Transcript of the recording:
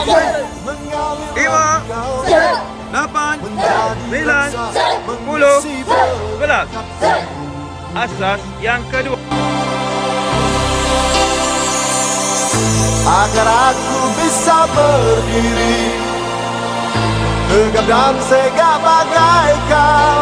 5, 8, 9, 10, 11. Asas yang kedua. Agar aku bisa berdiri tegap dan segak bagaikan